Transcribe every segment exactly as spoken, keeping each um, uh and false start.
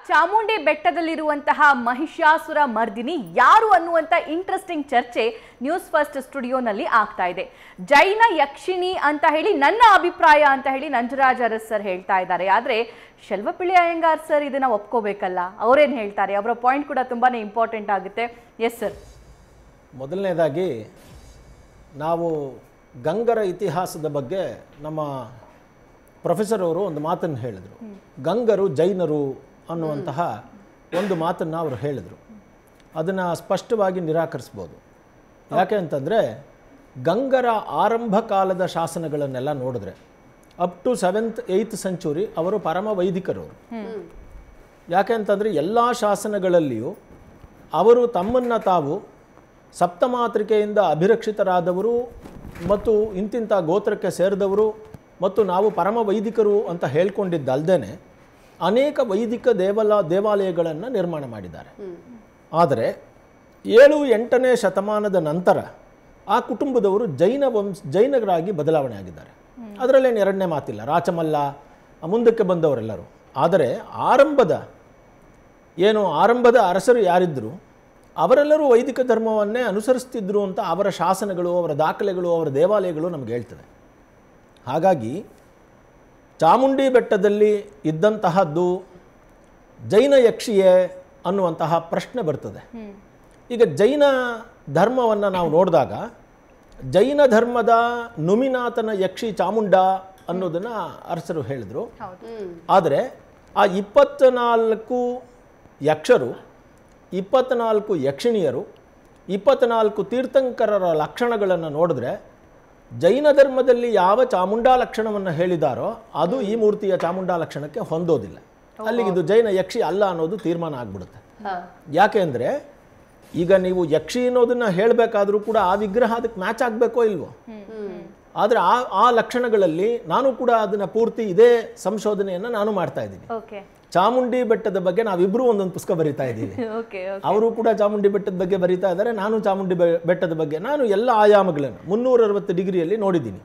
ಚಾಮುಂಡಿ ಬೆಟ್ಟದಲ್ಲಿರುವಂತಹ ಮಹಿಷಾಸುರ ಮರ್ದಿನಿ ಯಾರು ಅನ್ನುವಂತ ಇಂಟ್ರೆಸ್ಟಿಂಗ್ ಚರ್ಚೆ ನ್ಯೂಸ್ ಫಸ್ಟ್ ಸ್ಟುಡಿಯೋನಲ್ಲಿ ಆಗ್ತಾ ಇದೆ. ಜೈನ ಯಕ್ಷಿಣಿ ಅಂತ ಹೇಳಿ ನನ್ನ ಅಭಿಪ್ರಾಯ ಅಂತ ಹೇಳಿ ನಂಜರಾಜ್ ಅರಸ್ ಸರ್ ಹೇಳ್ತಾ ಇದ್ದಾರೆ. ಆದ್ರೆ ಶೆಲ್ವಪಿಳ್ಳಿ ಅಯ್ಯಂಗಾರ್ ಸರ್ ಇದನ್ನ ಒಪ್ಕೋಬೇಕಲ್ಲ, ಅವರೇನ್ ಹೇಳ್ತಾರೆ? ಅವರ ಪಾಯಿಂಟ್ ಕೂಡ ತುಂಬಾನೇ ಇಂಪಾರ್ಟೆಂಟ್ ಆಗುತ್ತೆ. Yes sir. ಮೊದಲನೇದಾಗಿ ನಾವು ಗಂಗರ ಇತಿಹಾಸದ ಬಗ್ಗೆ ನಮ್ಮ ಪ್ರೊಫೆಸರ್ ಅವರು ಒಂದು ಮಾತನ್ನು ಹೇಳಿದರು. ಗಂಗರು ಜೈನರು ಅನ್ನುವಂತಹ ಒಂದು ಮಾತನ್ನು ಅವರು ಹೇಳಿದರು. ಅದನ್ನು ಸ್ಪಷ್ಟವಾಗಿ ನಿರಾಕರಿಸ್ಬೋದು. ಯಾಕೆ ಅಂತಂದರೆ ಗಂಗರ ಆರಂಭ ಕಾಲದ ಶಾಸನಗಳನ್ನೆಲ್ಲ ನೋಡಿದ್ರೆ up to seventh eighth century ಅವರು ಪರಮ ವೈದಿಕರವರು. ಯಾಕೆ ಅಂತಂದರೆ ಎಲ್ಲ ಶಾಸನಗಳಲ್ಲಿಯೂ ಅವರು ತಮ್ಮನ್ನು ತಾವು ಸಪ್ತಮಾತೃಕೆಯಿಂದ ಅಭಿರಕ್ಷಿತರಾದವರು ಮತ್ತು ಇಂತಿಂಥ ಗೋತ್ರಕ್ಕೆ ಸೇರಿದವರು ಮತ್ತು ನಾವು ಪರಮ ವೈದಿಕರು ಅಂತ ಹೇಳ್ಕೊಂಡಿದ್ದಲ್ದೇ ಅನೇಕ ವೈದಿಕ ದೇವಾಲ ದೇವಾಲಯಗಳನ್ನು ನಿರ್ಮಾಣ ಮಾಡಿದ್ದಾರೆ. ಆದರೆ ಏಳು ಎಂಟನೇ ಶತಮಾನದ ನಂತರ ಆ ಕುಟುಂಬದವರು ಜೈನ ವಂಶ ಜೈನರಾಗಿ ಬದಲಾವಣೆ ಆಗಿದ್ದಾರೆ. ಅದರಲ್ಲೇನು ಎರಡನೇ ಮಾತಿಲ್ಲ. ರಾಚಮಲ್ಲ ಮುಂದಕ್ಕೆ ಬಂದವರೆಲ್ಲರೂ. ಆದರೆ ಆರಂಭದ ಏನು ಆರಂಭದ ಅರಸರು ಯಾರಿದ್ದರು ಅವರೆಲ್ಲರೂ ವೈದಿಕ ಧರ್ಮವನ್ನೇ ಅನುಸರಿಸ್ತಿದ್ರು ಅಂತ ಅವರ ಶಾಸನಗಳು, ಅವರ ದಾಖಲೆಗಳು, ಅವರ ದೇವಾಲಯಗಳು ನಮಗೆ ಹೇಳ್ತವೆ. ಹಾಗಾಗಿ ಚಾಮುಂಡಿ ಬೆಟ್ಟದಲ್ಲಿ ಇದ್ದಂತಹದ್ದು ಜೈನ ಯಕ್ಷಿಯೇ ಅನ್ನುವಂತಹ ಪ್ರಶ್ನೆ ಬರ್ತದೆ. ಈಗ ಜೈನ ಧರ್ಮವನ್ನು ನಾವು ನೋಡಿದಾಗ ಜೈನ ಧರ್ಮದ ನುಮಿನಾಥನ ಯಕ್ಷಿ ಚಾಮುಂಡ ಅನ್ನೋದನ್ನು ಅರಸರು ಹೇಳಿದರು. ಆದರೆ ಆ ಇಪ್ಪತ್ನಾಲ್ಕು ಯಕ್ಷರು, ಇಪ್ಪತ್ನಾಲ್ಕು ಯಕ್ಷಿಣಿಯರು, ಇಪ್ಪತ್ನಾಲ್ಕು ತೀರ್ಥಂಕರರ ಲಕ್ಷಣಗಳನ್ನು ನೋಡಿದ್ರೆ ಜೈನ ಧರ್ಮದಲ್ಲಿ ಯಾವ ಚಾಮುಂಡಾ ಲಕ್ಷಣವನ್ನು ಹೇಳಿದಾರೋ ಅದು ಈ ಮೂರ್ತಿಯ ಚಾಮುಂಡಾ ಲಕ್ಷಣಕ್ಕೆ ಹೊಂದೋದಿಲ್ಲ. ಅಲ್ಲಿಗೆ ಇದು ಜೈನ ಯಕ್ಷಿ ಅಲ್ಲ ಅನ್ನೋದು ತೀರ್ಮಾನ ಆಗ್ಬಿಡುತ್ತೆ. ಯಾಕೆ ಅಂದರೆ ಈಗ ನೀವು ಯಕ್ಷಿ ಅನ್ನೋದನ್ನ ಹೇಳಬೇಕಾದ್ರೂ ಕೂಡ ಆ ವಿಗ್ರಹ ಅದಕ್ಕೆ ಮ್ಯಾಚ್ ಆಗಬೇಕೋ ಇಲ್ವೋ. ಆದರೆ ಆ ಆ ಲಕ್ಷಣಗಳಲ್ಲಿ ನಾನು ಕೂಡ ಅದನ್ನ ಪೂರ್ತಿ ಇದೇ ಸಂಶೋಧನೆಯನ್ನು ನಾನು ಮಾಡ್ತಾ ಇದ್ದೀನಿ. ಚಾಮುಂಡಿ ಬೆಟ್ಟದ ಬಗ್ಗೆ ನಾವಿಬ್ರು ಒಂದೊಂದು ಪುಸ್ತಕ ಬರೀತಾ ಇದ್ದೀವಿ. ಅವರು ಕೂಡ ಚಾಮುಂಡಿ ಬೆಟ್ಟದ ಬಗ್ಗೆ ಬರೀತಾ ಇದ್ದಾರೆ, ನಾನು ಚಾಮುಂಡಿ ಬೆಟ್ಟದ ಬಗ್ಗೆ ನಾನು ಎಲ್ಲ ಆಯಾಮಗಳನ್ನು ಮುನ್ನೂರ ಅರವತ್ತು ಡಿಗ್ರಿಯಲ್ಲಿ ನೋಡಿದ್ದೀನಿ.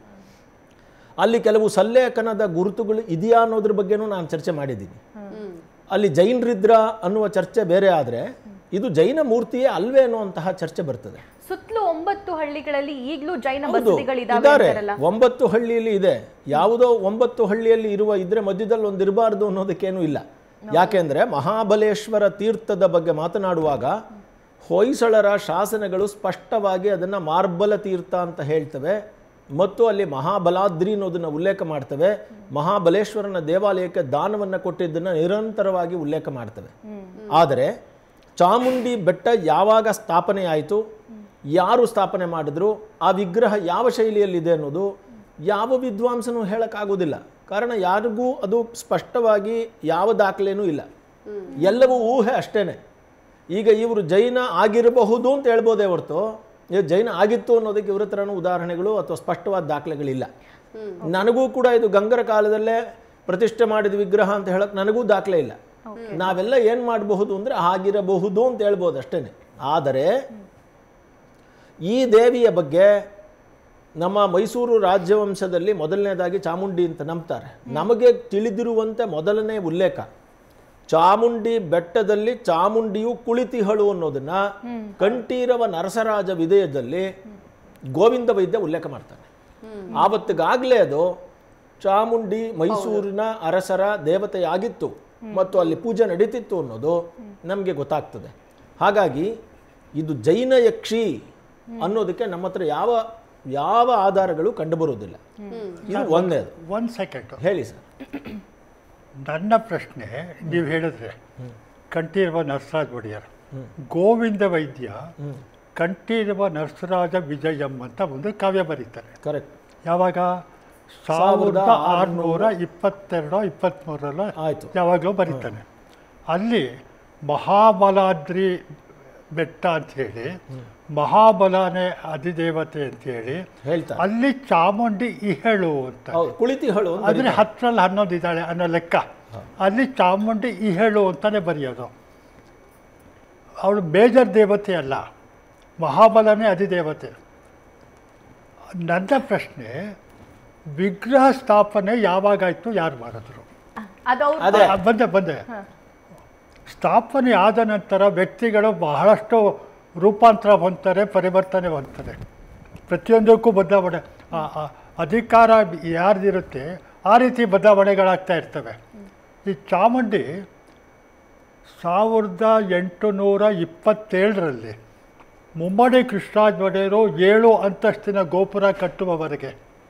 ಅಲ್ಲಿ ಕೆಲವು ಸಲ್ಲೇಖನದ ಗುರುತುಗಳು ಇದೆಯಾ ಅನ್ನೋದ್ರ ಬಗ್ಗೆನೂ ನಾನು ಚರ್ಚೆ ಮಾಡಿದ್ದೀನಿ. ಅಲ್ಲಿ ಜೈನರಿದ್ರ ಅನ್ನುವ ಚರ್ಚೆ ಬೇರೆ, ಆದರೆ ಇದು ಜೈನ ಮೂರ್ತಿಯೇ ಅಲ್ವೇ ಅನ್ನುವಂತಹ ಚರ್ಚೆ ಬರ್ತದೆ. ಸುತ್ತಲೂ ಒಂಬತ್ತು ಹಳ್ಳಿಗಳಲ್ಲಿ ಈಗಲೂ ಜೈನ ಬಸದಿಗಳಿದ್ದಾರೆ. ಒಂಬತ್ತು ಹಳ್ಳಿಯಲ್ಲಿ ಇದೆ. ಯಾವುದೋ ಒಂಬತ್ತು ಹಳ್ಳಿಯಲ್ಲಿ ಇರುವ ಇದ್ರೆ ಮಧ್ಯದಲ್ಲಿ ಒಂದು ಇರಬಾರ್ದು ಅನ್ನೋದಕ್ಕೇನು ಇಲ್ಲ. ಯಾಕೆಂದ್ರೆ ಮಹಾಬಲೇಶ್ವರ ತೀರ್ಥದ ಬಗ್ಗೆ ಮಾತನಾಡುವಾಗ ಹೊಯ್ಸಳರ ಶಾಸನಗಳು ಸ್ಪಷ್ಟವಾಗಿ ಅದನ್ನ ಮಾರ್ಬಲ ತೀರ್ಥ ಅಂತ ಹೇಳ್ತವೆ ಮತ್ತು ಅಲ್ಲಿ ಮಹಾಬಲಾದ್ರಿ ಅನ್ನೋದನ್ನ ಉಲ್ಲೇಖ ಮಾಡ್ತವೆ. ಮಹಾಬಲೇಶ್ವರನ ದೇವಾಲಯಕ್ಕೆ ದಾನವನ್ನು ಕೊಟ್ಟಿದ್ದನ್ನ ನಿರಂತರವಾಗಿ ಉಲ್ಲೇಖ ಮಾಡ್ತವೆ. ಆದರೆ ಚಾಮುಂಡಿ ಬೆಟ್ಟ ಯಾವಾಗ ಸ್ಥಾಪನೆ ಆಯಿತು, ಯಾರು ಸ್ಥಾಪನೆ ಮಾಡಿದ್ರು, ಆ ವಿಗ್ರಹ ಯಾವ ಶೈಲಿಯಲ್ಲಿದೆ ಅನ್ನೋದು ಯಾವ ವಿದ್ವಾಂಸನೂ ಹೇಳಕ್ಕಾಗೋದಿಲ್ಲ. ಕಾರಣ ಯಾರಿಗೂ ಅದು ಸ್ಪಷ್ಟವಾಗಿ ಯಾವ ದಾಖಲೆನೂ ಇಲ್ಲ. ಎಲ್ಲವೂ ಊಹೆ ಅಷ್ಟೇನೆ. ಈಗ ಇವರು ಜೈನ ಆಗಿರಬಹುದು ಅಂತ ಹೇಳ್ಬೋದೇ ಹೊರತು ಜೈನ ಆಗಿತ್ತು ಅನ್ನೋದಕ್ಕೆ ಇವ್ರ ಹತ್ರನೂ ಉದಾಹರಣೆಗಳು ಅಥವಾ ಸ್ಪಷ್ಟವಾದ ದಾಖಲೆಗಳಿಲ್ಲ. ನನಗೂ ಕೂಡ ಇದು ಗಂಗರ ಕಾಲದಲ್ಲೇ ಪ್ರತಿಷ್ಠೆ ಮಾಡಿದ ವಿಗ್ರಹ ಅಂತ ಹೇಳಕ್ ನನಗೂ ದಾಖಲೆ ಇಲ್ಲ. ನಾವೆಲ್ಲ ಏನ್ ಮಾಡಬಹುದು ಅಂದ್ರೆ ಆಗಿರಬಹುದು ಅಂತ ಹೇಳ್ಬೋದು ಅಷ್ಟೇನೆ. ಆದರೆ ಈ ದೇವಿಯ ಬಗ್ಗೆ ನಮ್ಮ ಮೈಸೂರು ರಾಜ್ಯವಂಶದಲ್ಲಿ ಮೊದಲನೇದಾಗಿ ಚಾಮುಂಡಿ ಅಂತ ನಂಬ್ತಾರೆ. ನಮಗೆ ತಿಳಿದಿರುವಂತೆ ಮೊದಲನೇ ಉಲ್ಲೇಖ ಚಾಮುಂಡಿ ಬೆಟ್ಟದಲ್ಲಿ ಚಾಮುಂಡಿಯು ಕುಳಿತಿಹಳು ಅನ್ನೋದನ್ನ ಕಂಠೀರವ ನರಸರಾಜ ವಿದಯದಲ್ಲಿ ಗೋವಿಂದ ವೈದ್ಯ ಉಲ್ಲೇಖ ಮಾಡ್ತಾನೆ. ಆವತ್ತಿಗಾಗಲೇ ಅದು ಚಾಮುಂಡಿ ಮೈಸೂರಿನ ಅರಸರ ದೇವತೆಯಾಗಿತ್ತು ಮತ್ತು ಅಲ್ಲಿ ಪೂಜೆ ನಡೀತಿತ್ತು ಅನ್ನೋದು ನಮಗೆ ಗೊತ್ತಾಗ್ತದೆ. ಹಾಗಾಗಿ ಇದು ಜೈನ ಯಕ್ಷಿ ಅನ್ನೋದಕ್ಕೆ ನಮ್ಮ ಹತ್ರ ಯಾವ ಯಾವ ಆಧಾರಗಳು ಕಂಡುಬರುವುದಿಲ್ಲ. ಇದು ಒಂದೇ. ಒಂದು ಸೆಕೆಂಡ್ ಹೇಳಿ ಸರ್. ನನ್ನ ಪ್ರಶ್ನೆ, ನೀವು ಹೇಳಿದ್ರೆ ಕಂಠೀರವ ನರಸರಾಜ ಒಡೆಯರ್, ಗೋವಿಂದ ವೈದ್ಯ ಕಂಠೀರವ ನರಸರಾಜ ವಿಜಯಂ ಅಂತ ಒಂದು ಕಾವ್ಯ ಬರೀತಾರೆ. ಕರೆಕ್ಟ್. ಯಾವಾಗ? ಸಾವಿರದ ಆರುನೂರ ಇಪ್ಪತ್ತೆರಡು ಇಪ್ಪತ್ತ್ಮೂರಲ್ಲ ಆಯಿತು, ಯಾವಾಗಲೂ ಬರೀತಾನೆ. ಅಲ್ಲಿ ಮಹಾಬಲಾದ್ರಿ ಬೆಟ್ಟ ಅಂತ ಹೇಳಿ, ಮಹಾಬಲನೇ ಅಧಿದೇವತೆ ಅಂತ ಹೇಳಿ ಹೇಳ್ತಾರೆ. ಅಲ್ಲಿ ಚಾಮುಂಡಿ ಇಹಳು ಅಂತ ಕುಳಿತಿಹಳು ಅಂದ್ರೆ ಹತ್ತರಲ್ಲಿ ಹನ್ನೊಂದು ಇದ್ದಾಳೆ ಅನ್ನೋ ಲೆಕ್ಕ. ಅಲ್ಲಿ ಚಾಮುಂಡಿ ಇಹಳು ಅಂತಾನೆ ಬರೆಯೋದು. ಅವಳು ಮೇಜರ್ ದೇವತೆ ಅಲ್ಲ, ಮಹಾಬಲನೇ ಅಧಿದೇವತೆ. ನನ್ನ ಪ್ರಶ್ನೆ, ವಿಗ್ರಹ ಸ್ಥಾಪನೆ ಯಾವಾಗಾಯ್ತು, ಯಾರು ಮಾಡಿದ್ರು? ಅದು ಬಂದೆ ಬಂದೆ ಸ್ಥಾಪನೆ ಆದ ನಂತರ ವ್ಯಕ್ತಿಗಳು ಬಹಳಷ್ಟು ರೂಪಾಂತರ ಹೊಂದ್ತಾರೆ, ಪರಿವರ್ತನೆ ಹೊಂದ್ತಾರೆ. ಪ್ರತಿಯೊಂದಕ್ಕೂ ಬದಲಾವಣೆ, ಅಧಿಕಾರ ಯಾರ್ದಿರುತ್ತೆ ಆ ರೀತಿ ಬದಲಾವಣೆಗಳಾಗ್ತಾ ಇರ್ತವೆ. ಈ ಚಾಮುಂಡಿ ಸಾವಿರದ ಎಂಟುನೂರ ಇಪ್ಪತ್ತೇಳರಲ್ಲಿ ಮುಮ್ಮಡಿ ಕೃಷ್ಣರಾಜ ಒಡೆಯರು ಏಳು ಅಂತಸ್ತಿನ ಗೋಪುರ ಕಟ್ಟುವವರೆಗೆ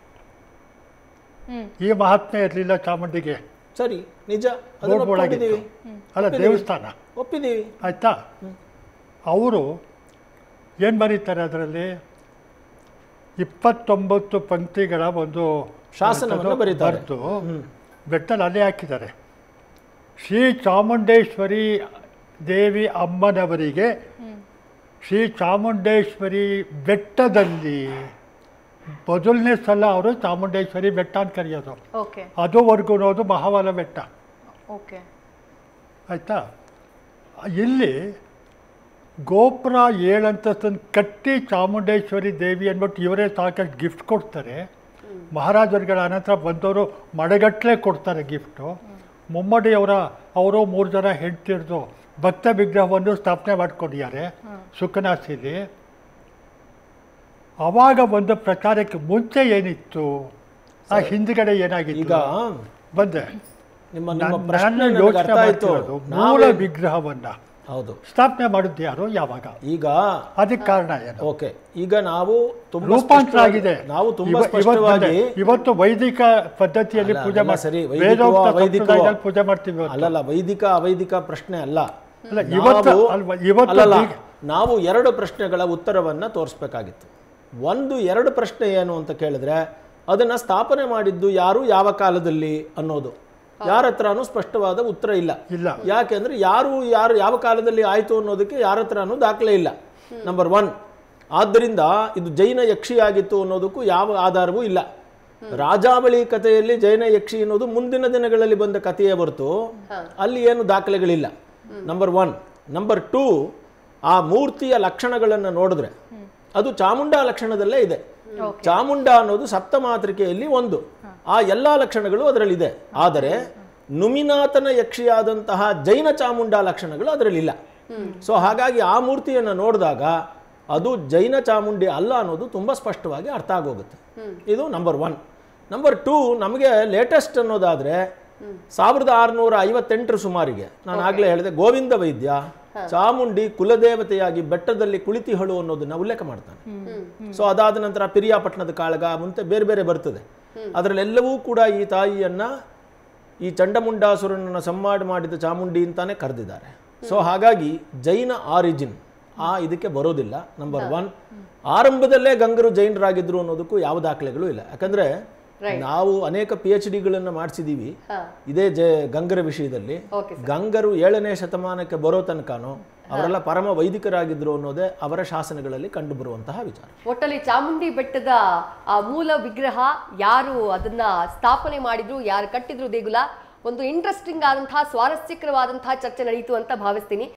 ಈ ಮಹಾತ್ಮೆ ಇರಲಿಲ್ಲ ಚಾಮುಂಡಿಗೆ. ಸರಿ, ನಿಜ, ಒಳಗಿದ್ದೀವಿ ಅಲ್ಲ ದೇವಸ್ಥಾನ ಒಪ್ಪಿದ್ದೀವಿ, ಆಯ್ತಾ. ಅವರು ಏನು ಬರೀತಾರೆ ಅದರಲ್ಲಿ, ಇಪ್ಪತ್ತೊಂಬತ್ತು ಪಂಕ್ತಿಗಳ ಒಂದು ಶಾಸನವನ್ನು ಬರೀತಾರೆ. ಬರೆದು ಬೆಟ್ಟಲ್ಲಿ ಅಲ್ಲೇ ಹಾಕಿದ್ದಾರೆ. ಶ್ರೀ ಚಾಮುಂಡೇಶ್ವರಿ ದೇವಿ ಅಮ್ಮನವರಿಗೆ ಶ್ರೀ ಚಾಮುಂಡೇಶ್ವರಿ ಬೆಟ್ಟದಲ್ಲಿ ಮೊದಲನೇ ಸಲ ಅವರು ಚಾಮುಂಡೇಶ್ವರಿ ಬೆಟ್ಟ ಅಂತ ಕರೆಯೋದು. ಅದುವರೆಗೂ ನೋದು ಮಹಾಬಲ ಬೆಟ್ಟ, ಆಯಿತಾ. ಇಲ್ಲಿ ಗೋಪುರ ಏಳಂತಸ್ತನ್ನು ಕಟ್ಟಿ ಚಾಮುಂಡೇಶ್ವರಿ ದೇವಿ ಅಂದ್ಬಿಟ್ಟು ಇವರೇ ಸಾಕಷ್ಟು ಗಿಫ್ಟ್ ಕೊಡ್ತಾರೆ. ಮಹಾರಾಜರುಗಳ ಅನಂತರ ಬಂದವರು ಮಡಗಟ್ಟಲೆ ಕೊಡ್ತಾರೆ ಗಿಫ್ಟು. ಮುಮ್ಮಡಿಯವರ ಅವರು ಮೂರು ಜನ ಹೆಂಡ್ತಿರ್ದು ಭಕ್ತ ವಿಗ್ರಹವನ್ನು ಸ್ಥಾಪನೆ ಮಾಡ್ಕೊಂಡಿದ್ದಾರೆ ಸುಖನಾಸಿಲಿ. ಆವಾಗ ಒಂದು ಪ್ರಚಾರಕ್ಕೆ ಮುಂಚೆ ಏನಿತ್ತು, ಆ ಹಿಂದ್ಗಡೆ ಏನಾಗಿತ್ತು ಈಗ ಬಂದೆ ನಿಮ್ಮ ನನ್ನ ಯೋಚನೆ ಮಾಡ್ತಿರೋದು. ಮೂಲ ವಿಗ್ರಹವನ್ನ ಹೌದು ಸ್ಥಾಪನೆ ಮಾಡಿದ್ದು ಯಾರು, ಯಾವಾಗ, ಈಗ ಅದಕ್ಕೆ ಕಾರಣ ಏನು? ಓಕೆ, ಈಗ ನಾವು ರೂಪಾಂತರ ಆಗಿದೆ. ನಾವು ತುಂಬಾ ಸ್ಪಷ್ಟವಾಗಿ ಇವತ್ತು ವೈದಿಕ ಪದ್ಧತಿಯಲ್ಲಿ ಪೂಜೆ ಸರಿ, ಮಾಡಿ ಪೂಜೆ ಮಾಡ್ತೀವಿ. ಅಲ್ಲಲ್ಲ, ವೈದಿಕ ಅವೈದಿಕ ಪ್ರಶ್ನೆ ಅಲ್ಲ. ಇವತ್ತು ಇವತ್ತು ನಾವು ಎರಡು ಪ್ರಶ್ನೆಗಳ ಉತ್ತರವನ್ನ ತೋರಿಸ್ಬೇಕಾಗಿತ್ತು. ಒಂದು ಎರಡು ಪ್ರಶ್ನೆ ಏನು ಅಂತ ಕೇಳಿದ್ರೆ, ಅದನ್ನ ಸ್ಥಾಪನೆ ಮಾಡಿದ್ದು ಯಾರು, ಯಾವ ಕಾಲದಲ್ಲಿ ಅನ್ನೋದು ಯಾರ ಹತ್ರನೂ ಸ್ಪಷ್ಟವಾದ ಉತ್ತರ ಇಲ್ಲ. ಇಲ್ಲ ಯಾಕೆಂದ್ರೆ ಯಾರು ಯಾರು ಯಾವ ಕಾಲದಲ್ಲಿ ಆಯ್ತು ಅನ್ನೋದಕ್ಕೆ ಯಾರ ಹತ್ರನೂ ದಾಖಲೆ ಇಲ್ಲ, ನಂಬರ್ ಒನ್. ಆದ್ದರಿಂದ ಇದು ಜೈನ ಯಕ್ಷಿಯಾಗಿತ್ತು ಅನ್ನೋದಕ್ಕೂ ಯಾವ ಆಧಾರವೂ ಇಲ್ಲ. ರಾಜಾವಳಿ ಕಥೆಯಲ್ಲಿ ಜೈನ ಯಕ್ಷಿ ಅನ್ನೋದು ಮುಂದಿನ ದಿನಗಳಲ್ಲಿ ಬಂದ ಕಥೆಯೇ ಹೊರತು ಅಲ್ಲಿ ಏನು ದಾಖಲೆಗಳಿಲ್ಲ, ನಂಬರ್ ಒನ್. ನಂಬರ್ ಟೂ, ಆ ಮೂರ್ತಿಯ ಲಕ್ಷಣಗಳನ್ನು ನೋಡಿದ್ರೆ ಅದು ಚಾಮುಂಡ ಲಕ್ಷಣದಲ್ಲೇ ಇದೆ. ಚಾಮುಂಡ ಅನ್ನೋದು ಸಪ್ತಮಾತೃಕೆಯಲ್ಲಿ ಒಂದು, ಆ ಎಲ್ಲ ಲಕ್ಷಣಗಳು ಅದರಲ್ಲಿದೆ. ಆದರೆ ನುಮಿನಾಥನ ಯಕ್ಷಿಯಾದಂತಹ ಜೈನ ಚಾಮುಂಡ ಲಕ್ಷಣಗಳು ಅದರಲ್ಲಿಲ್ಲ. ಸೊ ಹಾಗಾಗಿ ಆ ಮೂರ್ತಿಯನ್ನು ನೋಡಿದಾಗ ಅದು ಜೈನ ಚಾಮುಂಡಿ ಅಲ್ಲ ಅನ್ನೋದು ತುಂಬಾ ಸ್ಪಷ್ಟವಾಗಿ ಅರ್ಥ ಆಗೋಗುತ್ತೆ. ಇದು ನಂಬರ್ ಒನ್. ನಂಬರ್ ಟೂ, ನಮಗೆ ಲೇಟೆಸ್ಟ್ ಅನ್ನೋದಾದ್ರೆ ಸಾವಿರದ ಆರುನೂರ ಐವತ್ತೆಂಟರ ಸುಮಾರಿಗೆ ನಾನು ಆಗ್ಲೇ ಹೇಳಿದೆ, ಗೋವಿಂದ ವೈದ್ಯ ಚಾಮುಂಡಿ ಕುಲದೇವತೆಯಾಗಿ ಬೆಟ್ಟದಲ್ಲಿ ಕುಳಿತಿಹಳು ಅನ್ನೋದನ್ನ ಉಲ್ಲೇಖ ಮಾಡ್ತಾನೆ. ಸೊ ಅದಾದ ನಂತರ ಪಿರಿಯಾಪಟ್ಟಣದ ಕಾಳಗ ಮುಂತೆ ಬೇರೆ ಬೇರೆ ಬರ್ತದೆ. ಅದರಲ್ಲೆಲ್ಲವೂ ಕೂಡ ಈ ತಾಯಿಯನ್ನ ಈ ಚಂಡಮುಂಡಾಸುರನನ್ನ ಸಂಹಾರ ಮಾಡಿದ ಚಾಮುಂಡಿ ಅಂತಾನೆ ಕರೆದಿದ್ದಾರೆ. ಸೊ ಹಾಗಾಗಿ ಜೈನ ಆರಿಜಿನ್ ಆ ಇದಕ್ಕೆ ಬರೋದಿಲ್ಲ, ನಂಬರ್ ಒನ್. ಆರಂಭದಲ್ಲೇ ಗಂಗರು ಜೈನರಾಗಿದ್ರು ಅನ್ನೋದಕ್ಕೂ ಯಾವ ದಾಖಲೆಗಳು ಇಲ್ಲ. ಯಾಕಂದ್ರೆ ನಾವು ಅನೇಕ ಪಿ ಎಚ್ ಡಿಗಳನ್ನ ಮಾಡಿಸಿದೀವಿ ಇದೇ ಜ ಗಂಗರ ವಿಷಯದಲ್ಲಿ. ಗಂಗರು ಏಳನೇ ಶತಮಾನಕ್ಕೆ ಬರೋ ತನಕನೂ ಅವರೆಲ್ಲ ಪರಮ ವೈದಿಕರಾಗಿದ್ರು ಅನ್ನೋದೇ ಅವರ ಶಾಸನಗಳಲ್ಲಿ ಕಂಡು ಬರುವಂತಹ ವಿಚಾರ. ಒಟ್ಟಲ್ಲಿ ಚಾಮುಂಡಿ ಬೆಟ್ಟದ ಆ ಮೂಲ ವಿಗ್ರಹ ಯಾರು ಅದನ್ನ ಸ್ಥಾಪನೆ ಮಾಡಿದ್ರು, ಯಾರು ಕಟ್ಟಿದ್ರು ದೇಗುಲ, ಒಂದು ಇಂಟ್ರೆಸ್ಟಿಂಗ್ ಆದಂತಹ ಸ್ವಾರಸ್ಯಕರವಾದಂತಹ ಚರ್ಚೆ ನಡೆಯಿತು ಅಂತ ಭಾವಿಸ್ತೀನಿ.